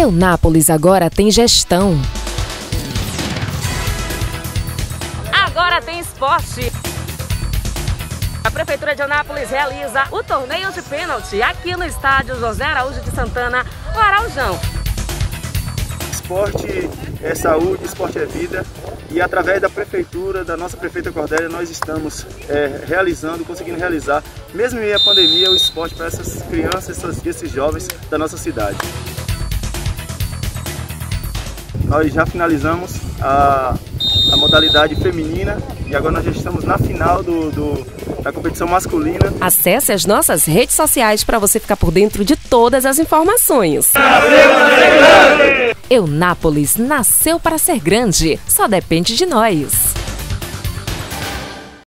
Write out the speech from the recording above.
Eunápolis agora tem gestão. Agora tem esporte. A Prefeitura de Eunápolis realiza o torneio de pênalti aqui no estádio José Araújo de Santana, o Araujão. Esporte é saúde, esporte é vida. E através da Prefeitura, da nossa Prefeita Cordélia, nós estamos conseguindo realizar, mesmo em meio à pandemia, o esporte para essas crianças, esses jovens da nossa cidade. Nós já finalizamos a modalidade feminina e agora nós já estamos na final da competição masculina. Acesse as nossas redes sociais para você ficar por dentro de todas as informações. Eunápolis nasceu para ser grande, só depende de nós.